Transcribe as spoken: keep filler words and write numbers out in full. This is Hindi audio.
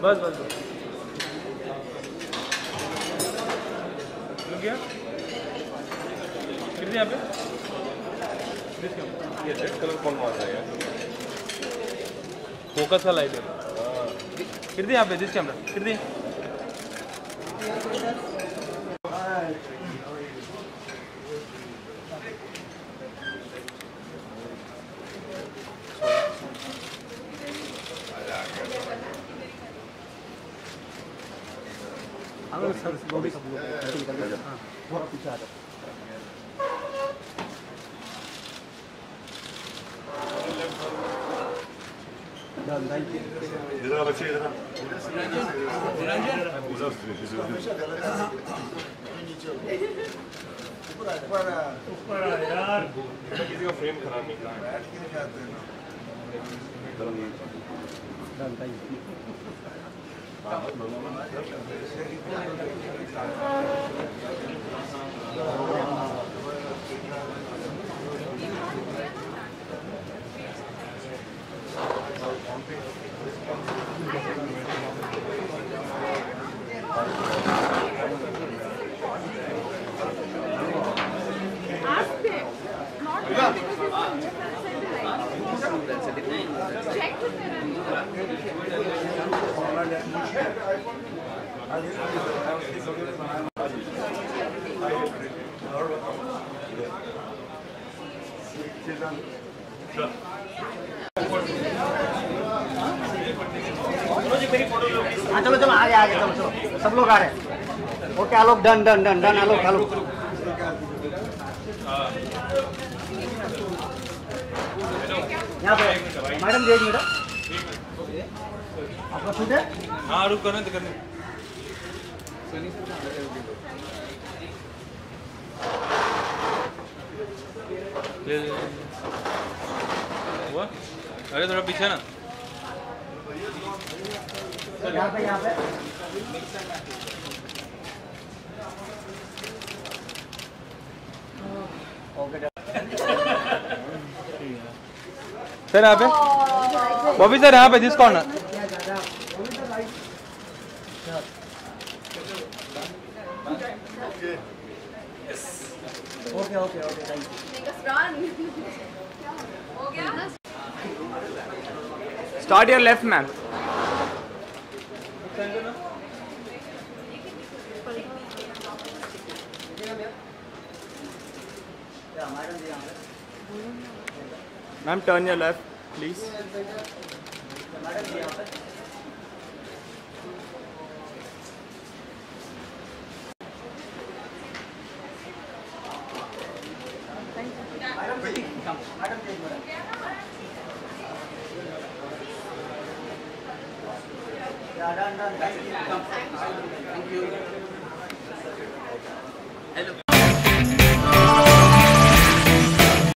बस बस बस गया कितने यहाँ पे ये रेड कलर कौन मार रहा है फोकस का लाइट है कितने यहाँ पे जिस कैमरा कितने सर वो भी सब लोग निकल गए हां थोड़ा पीछे आ जाओ डन थैंक यू इधर आ बच्चे इधर आ ऊपर आ ऊपर आ यार किसी का फ्रेम खराब निकला है बैठ के जाते हैं डन थैंक यू हाँ चलो चलो आगे आगे चलो चलो सब लोग आ रहे हैं okay Alok done done done done Alok Alok यहाँ पे मैडम जी मैडम आपका शूट है हाँ रुक करने करने ले ले हुआ अरे थोड़ा पीछे ना यहाँ पे यहाँ पे सर यहाँ पे बॉबी सर यहाँ पे जिस corner okay okay okay thank you हो गया start your left ma'am ma'am turn your left please Thank you. Hello.